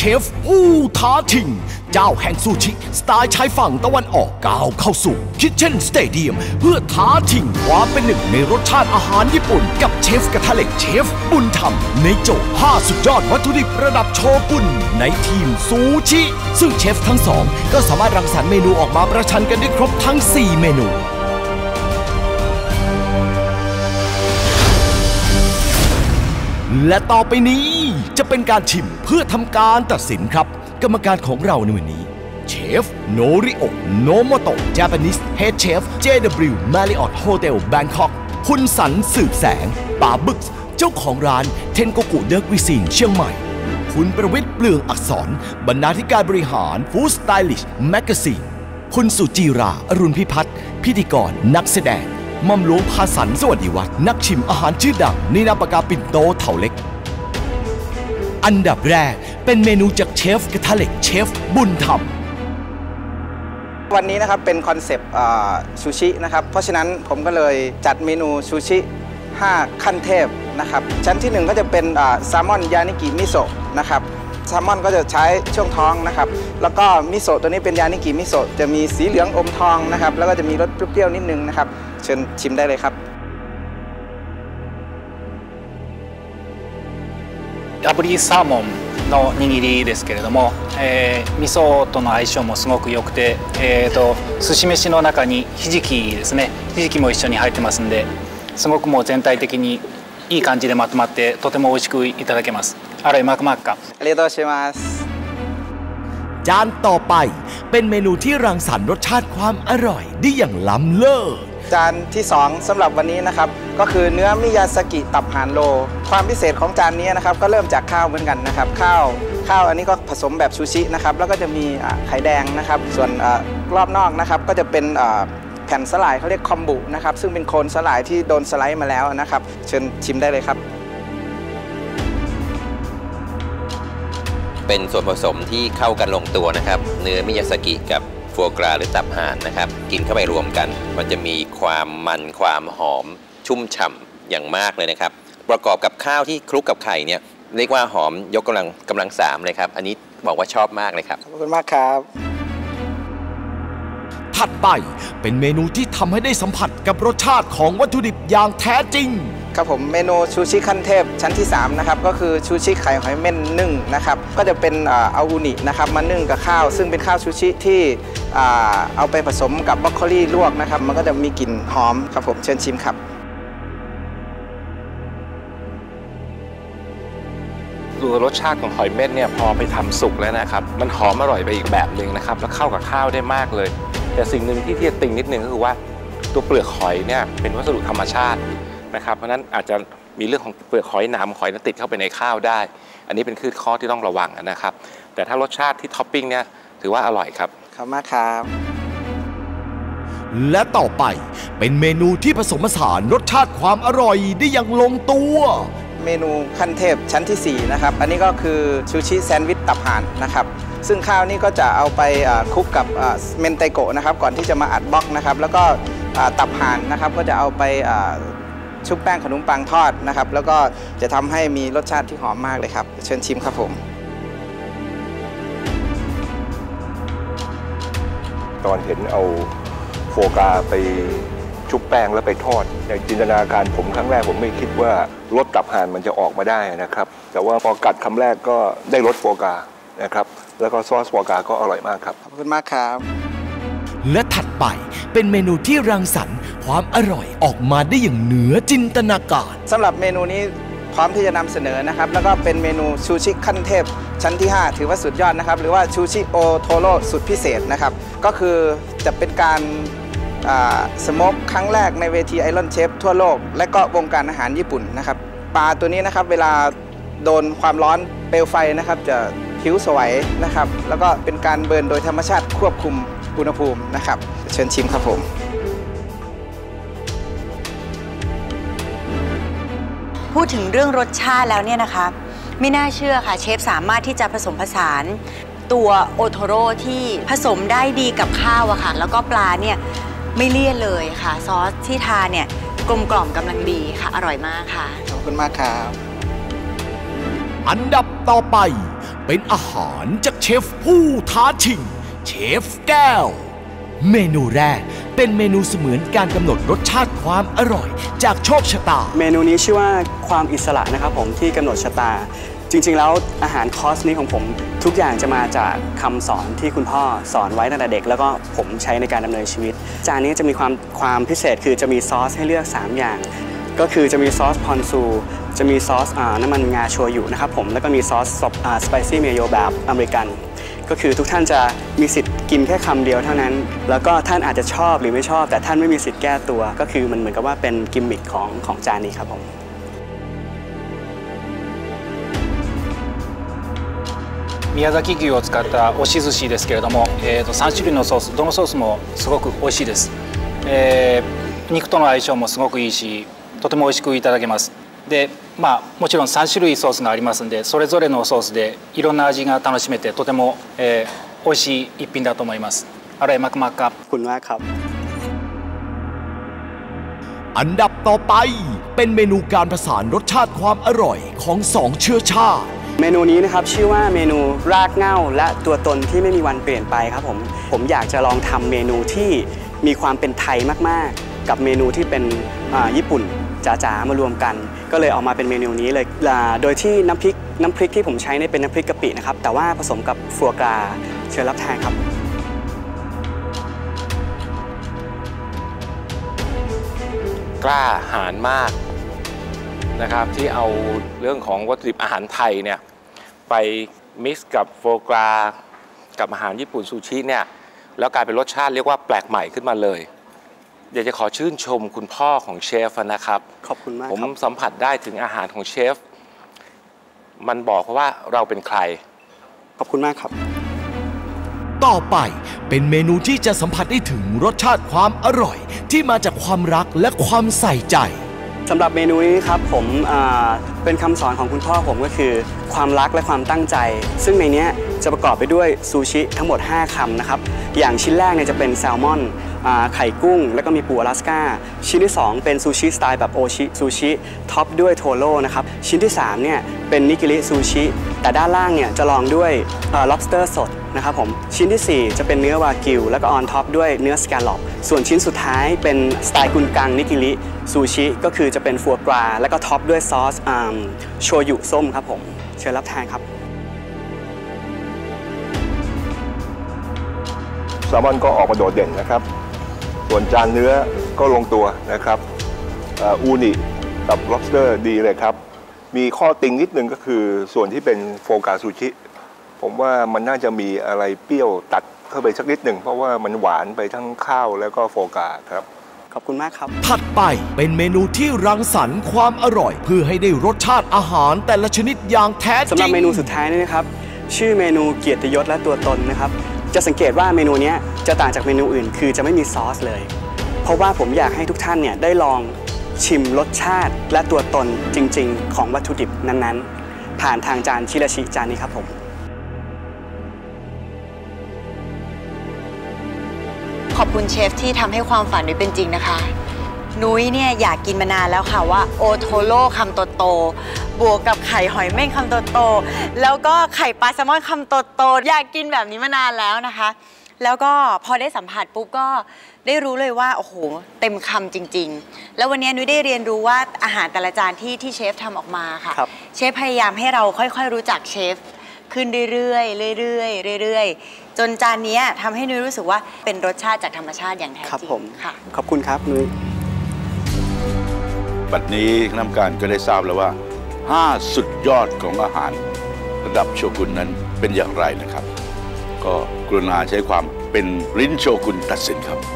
ฟผู้ท้าชิงเจ้าแห่งซูชิสไตล์ชายฝั่งตะวันออกก้าวเข้าสู่คิทเช่นสเตเดียมเพื่อท้าชิงความเป็นหนึ่งในรสชาติอาหารญี่ปุ่นกับเชฟกระทะเหล็กเชฟบุญธรรมในโจทย์5สุดยอดวัตถุดิบระดับโชกุนในทีมซูชิซึ่งเชฟทั้งสองก็สามารถรังสรรค์เมนูออกมาประชันกันได้ครบทั้ง4เมนูและต่อไปนี้จะเป็นการชิมเพื่อทำการตัดสินครับกรรมการของเราในวันนี้เชฟโนริโอะโนโมโตะ Japanese Head Chef JW Marriott Hotel Bangkok คุณสันสืบแสงป่าบึกเจ้าของร้านเทนโกกุเดอร์กวิซีนเชียงใหม่คุณประวิทย์เปลืองอักษรบรรณาธิการบริหารฟู้ดสไตลิชแมกกาซีนคุณสุจีราอรุณพิพัฒน์พิธีกรนักแสดงม่อมหลวงพาสันสวัสดิวัฒน์นักชิมอาหารชื่อดังในนามปากกาปิ่นโตเถาเล็กอันดับแรกเป็นเมนูจากเชฟกระทะเหล็กเชฟบุญธรรมวันนี้นะครับเป็นคอนเซปต์ซูชินะครับเพราะฉะนั้นผมก็เลยจัดเมนูซูชิ5ขั้นเทพนะครับชั้นที่1ก็จะเป็นแซลมอนยานิกิมิโซะนะครับแซลมอนก็จะใช้ช่วงท้องนะครับแล้วก็มิโซะตัวนี้เป็นยานิกิมิโซะจะมีสีเหลืองอมทองนะครับแล้วก็จะมีรสเปรี้ยวนิดนึงนะครับเชิญชิมได้เลยครับ炙りサーモンの握りですけれども、味噌との相性もすごく良くて、寿司飯の中にひじきですね、ひじきも一緒に入ってますんで、すごくもう全体的にいい感じでまとまってとても美味しくいただけます。あらうまくまっか。 ありがとうございます。 จานต่อไปเป็นเมนูที่รังสรรค์รสชาติความอร่อยได้อย่างล้ำเลิศจานที่2สำหรับวันนี้นะครับก็คือเนื้อมิยาสกิตับห่านโลความพิเศษของจานนี้นะครับก็เริ่มจากข้าวเหมือนกันนะครับข้าวอันนี้ก็ผสมแบบซูชินะครับแล้วก็จะมีไข่แดงนะครับส่วนรอบนอกนะครับก็จะเป็นแผ่นสลายเขาเรียกคอมบุนะครับซึ่งเป็นโคนสลายที่โดนสไลด์มาแล้วนะครับเชิญชิมได้เลยครับเป็นส่วนผสมที่เข้ากันลงตัวนะครับเนื้อมิยาสกิกับฟัวกราหรือตับห่านนะครับกินเข้าไปรวมกันมันจะมีความมันความหอมชุ่มฉ่ำอย่างมากเลยนะครับประกอบกับข้าวที่คลุกกับไข่เนี่ยเรียกว่าหอมยกกำลัง3เลยครับอันนี้บอกว่าชอบมากเลยครับขอบคุณมากครับถัดไปเป็นเมนูที่ทำให้ได้สัมผัสกับรสชาติของวัตถุดิบอย่างแท้จริงครับผมเมนูชูชิขั้นเทพชั้นที่3นะครับก็คือชูชิไข่หอยเม่นนึ่งนะครับก็จะเป็นเอาอูนินะครับมานึ่งกับข้าวซึ่งเป็นข้าวชูชิที่เอาไปผสมกับบรอกโคลีลวกนะครับมันก็จะมีกลิ่นหอมครับผมเชิญชิมครับดูรสชาติของหอยเม่นเนี่ยพอไปทำสุกแล้วนะครับมันหอมอร่อยไปอีกแบบหนึ่งนะครับแล้วเข้ากับข้าวได้มากเลยแต่สิ่งหนึ่งที่จะติ่งนิดนึงก็คือว่าตัวเปลือกหอยเนี่ยเป็นวัสดุธรรมชาตินะครับเพราะนั้นอาจจะมีเรื่องของเปลือกหอยหนามหอยติดเข้าไปในข้าวได้อันนี้เป็นข้อที่ต้องระวังนะครับแต่ถ้ารสชาติที่ท็อปปิ้งเนี่ยถือว่าอร่อยครับขอบคุณมากครับและต่อไปเป็นเมนูที่ผสมผสานรสชาติความอร่อยได้อย่างลงตัวเมนูขั้นเทพชั้นที่4นะครับอันนี้ก็คือซูชิแซนด์วิชตับห่านนะครับซึ่งข้าวนี่ก็จะเอาไปคลุกกับเมนไตโกะนะครับก่อนที่จะมาอัดบล็อกนะครับแล้วก็ตับห่านนะครับก็จะเอาไปชุบแป้งขนมปังทอดนะครับแล้วก็จะทำให้มีรสชาติที่หอมมากเลยครับเชิญชิมครับผมตอนเห็นเอาโฟกาไปชุบแป้งแล้วไปทอดในจินตนาการผมครั้งแรกผมไม่คิดว่ารสตับห่านมันจะออกมาได้นะครับแต่ว่าพอกัดคำแรกก็ได้รสโฟกานะครับแล้วก็ซอสโฟกาก็อร่อยมากครับขอบคุณมากครับและถัดไปเป็นเมนูที่รังสรรค์ความอร่อยออกมาได้อย่างเหนือจินตนาการสำหรับเมนูนี้พร้อมที่จะนำเสนอนะครับแล้วก็เป็นเมนูชูชิขั้นเทพชั้นที่5ถือว่าสุดยอดนะครับหรือว่าชูชิโอโทโร่สุดพิเศษนะครับก็คือจะเป็นการสโมกครั้งแรกในเวทีไอรอนเชฟทั่วโลกและก็วงการอาหารญี่ปุ่นนะครับปลาตัวนี้นะครับเวลาโดนความร้อนเปลวไฟนะครับจะผิวสวยนะครับแล้วก็เป็นการเบิร์นโดยธรรมชาติควบคุมอุณหภูมินะครับเชิญชิมครับผมพูดถึงเรื่องรสชาติแล้วเนี่ยนะคะไม่น่าเชื่อค่ะเชฟสามารถที่จะผสมผสานตัวโอโทโร่ที่ผสมได้ดีกับข้าวอะค่ะแล้วก็ปลาเนี่ยไม่เลี่ยนเลยค่ะซอสที่ทานเนี่ยกลมกล่อมกำลังดีค่ะอร่อยมากค่ะขอบคุณมากครับอันดับต่อไปเป็นอาหารจากเชฟผู้ท้าชิงเชฟแก้วเมนูแรกเป็นเมนูเสมือนการกำหนดรสชาติความอร่อยจากโชคชะตาเมนูนี้ชื่อว่าความอิสระนะครับผมที่กำหนดชะตาจริงๆแล้วอาหารคอร์สนี้ของผมทุกอย่างจะมาจากคำสอนที่คุณพ่อสอนไว้ตั้งแต่เด็กแล้วก็ผมใช้ในการดำเนินชีวิตจานนี้จะมีความพิเศษคือจะมีซอสให้เลือก3อย่างก็คือจะมีซอสพอนซูจะมีซอสน้ำมันงาโชยุนะครับผมแล้วก็มีซอสสไปซี่เมโยแบบอเมริกันก็คือทุกท่านจะมีสิทธิ์กินแค่คำเดียวเท่านั้นแล้วก็ท่านอาจจะชอบหรือไม่ชอบแต่ท่านไม่มีสิทธิ์แก้ตัวก็คือมันเหมือนกับว่าเป็นกิมมิคของจานนี้ครับผม宮崎牛を使った押し寿司ですけれども、3種類のソースどのソースもすごく美味しいです、肉との相性もすごくいいしとても美味しくいただけますで、もちろん3種類ソースがありますのでそれぞれのソースでいろんな味が楽しめてとても、美味しい一品だと思いますอร่อยมากๆครับขอบคุณมากครับอันดับต่อไปเป็นเมนูการผสานรสชาติความอร่อยของ2เชื้อชาติเมนูนี้นะครับชื่อว่าเมนูรากเหง้าและตัวตนที่ไม่มีวันเปลี่ยนไปครับผมอยากจะลองทำเมนูที่มีความเป็นไทยมากๆกับเมนูที่เป็นญี่ปุ่นจ๋าๆมารวมกันก็เลยออกมาเป็นเมนูนี้เลยโดยที่น้ำพริกที่ผมใช้เนี่ยเป็นน้ำพริกกะปินะครับแต่ว่าผสมกับฟัวกราเชิญรับทานครับกล้าหาญมากนะครับที่เอาเรื่องของวัตถุดิบอาหารไทยเนี่ยไปมิกซ์กับโฟกรากับอาหารญี่ปุ่นซูชิเนี่ยแล้วกลายเป็นรสชาติเรียกว่าแปลกใหม่ขึ้นมาเลยอยากจะขอชื่นชมคุณพ่อของเชฟนะครับขอบคุณมากผมสัมผัสได้ถึงอาหารของเชฟมันบอกว่าเราเป็นใครขอบคุณมากครับต่อไปเป็นเมนูที่จะสัมผัสได้ถึงรสชาติความอร่อยที่มาจากความรักและความใส่ใจสำหรับเมนูนี้ครับผมเป็นคำสอนของคุณพ่อผมก็คือความรักและความตั้งใจซึ่งในนี้จะประกอบไปด้วยซูชิทั้งหมด5คำนะครับอย่างชิ้นแรกเนี่ยจะเป็นแซลมอนไข่กุ้งแล้วก็มีปูอลาสก้าชิ้นที่2เป็นซูชิสไตล์แบบโอชิซูชิท็อปด้วยโทโร่นะครับชิ้นที่3เนี่ยเป็นนิกิริซูชิแต่ด้านล่างเนี่ยจะรองด้วยlobster สดนะครับผมชิ้นที่4จะเป็นเนื้อวากิวแล้วก็ออนท็อปด้วยเนื้อสแกลลอปส่วนชิ้นสุดท้ายเป็นสไตล์กุนกังนิกิริซูชิก็คือจะเป็นฟัวกราแล้วก็ท็อปด้วยซอสโชยุส้มครับผมเชิญรับทานครับแซลมอนก็ออกมาโดดเด่นนะครับส่วนจานเนื้อก็ลงตัวนะครับอูนิกับ lobster ดีเลยครับมีข้อติงนิดนึงก็คือส่วนที่เป็นโฟกาซูชิผมว่ามันน่าจะมีอะไรเปรี้ยวตัดเข้าไปสักนิดหนึ่งเพราะว่ามันหวานไปทั้งข้าวแล้วก็โฟกาครับขอบคุณมากครับถัดไปเป็นเมนูที่รังสรรค์ความอร่อยเพื่อให้ได้รสชาติอาหารแต่ละชนิดอย่างแท้จริงสำหรับเมนูสุดท้ายนี่นะครับชื่อเมนูเกียรติยศและตัวตนนะครับจะสังเกตว่าเมนูนี้จะต่างจากเมนูอื่นคือจะไม่มีซอสเลยเพราะว่าผมอยากให้ทุกท่านเนี่ยได้ลองชิมรสชาติและตัวตนจริงๆของวัตถุดิบนั้นๆผ่านทางจานชิราชิจานนี้ครับผมขอบคุณเชฟที่ทำให้ความฝันนุ้ยเป็นจริงนะคะนุ้ยเนี่ยอยากกินมานานแล้วค่ะว่าโอโทโร่คำโตๆบวกกับไข่หอยเม่นคำโตๆแล้วก็ไข่ปลาแซลมอนคำโตๆอยากกินแบบนี้มานานแล้วนะคะแล้วก็พอได้สัมผัสปุ๊บก็ได้รู้เลยว่าโอ้โหเต็มคำจริงๆแล้ววันนี้นุ้ยได้เรียนรู้ว่าอาหารแต่ละจานที่เชฟทำออกมาค่ะเชฟพยายามให้เราค่อยๆรู้จักเชฟขึ้นเรื่อยๆเรื่อยๆจนจานนี้ทำให้นุ้ยรู้สึกว่าเป็นรสชาติจากธรรมชาติอย่างแท้จริงค่ะขอบคุณครับนุ้ยบัดนี้คณะกรรมการก็ได้ทราบแล้วว่า5สุดยอดของอาหารระดับโชกุนนั้นเป็นอย่างไรนะครับก็กรุณาใช้ความเป็นลิ้นโชกุนตัดสินครับ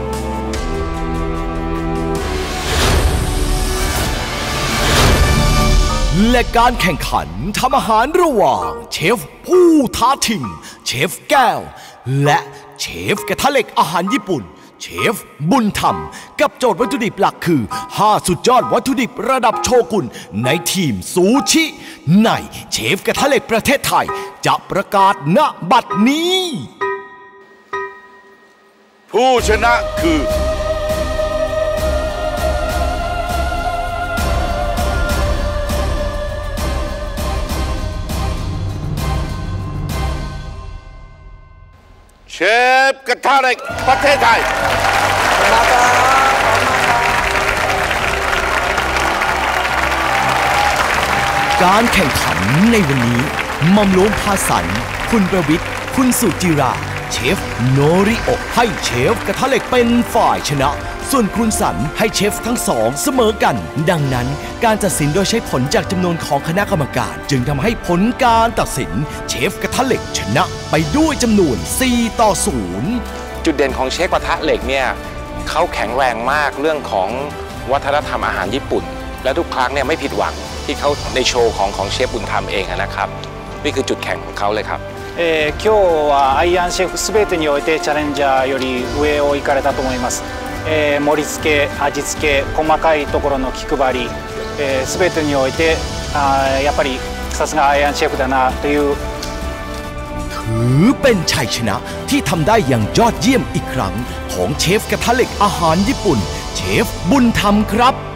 และการแข่งขันทำอาหารระหว่างเชฟผู้ท้าชิงเชฟแก้วและเชฟกระทะเหล็กอาหารญี่ปุ่นเชฟบุญธรรมกับโจทย์วัตถุดิบหลักคือ5สุดยอดวัตถุดิบระดับโชกุนในทีมซูชิในเชฟกระทะเหล็กประเทศไทยจะประกาศณบัดนี้ผู้ชนะคือเชฟกระทะเหล็กประเทศไทยการแข่งขันในวันนี้มัมโลมพาสันคุณประวิทย์คุณสุจิราเชฟโนริโอะให้เชฟกระทะเหล็กเป็นฝ่ายชนะส่วนคุณสันให้เชฟทั้งสองเสมอกันดังนั้นการตัดสินโดยใช้ผลจากจำนวนของคณะกรรมการจึงทำให้ผลการตัดสินเชฟกระทะเหล็กชนะไปด้วยจำนวน4-0 จุดเด่นของเชฟกระทะเหล็กเนี่ยเขาแข็งแรงมากเรื่องของวัฒนธรรมอาหารญี่ปุ่นและทุกครั้งเนี่ยไม่ผิดหวังที่เขาในโชว์ของเชฟบุญธรรมเองนะครับนี่คือจุดแข็งของเขาเลยครับ今日はアイアンシェフすべてにおいてチャレンジャーより上を行かれたと思います、盛り付け味付け細かいところの気配り、すべてにおいてやっぱりさすがアイアンシェフだなというถือเป็นชัยชนะที่ทำได้อย่างยอดเยี่ยมอีกครั้งของเชฟกระทะเหล็กอาหารญี่ปุ่นเชฟบุญธรรมครับ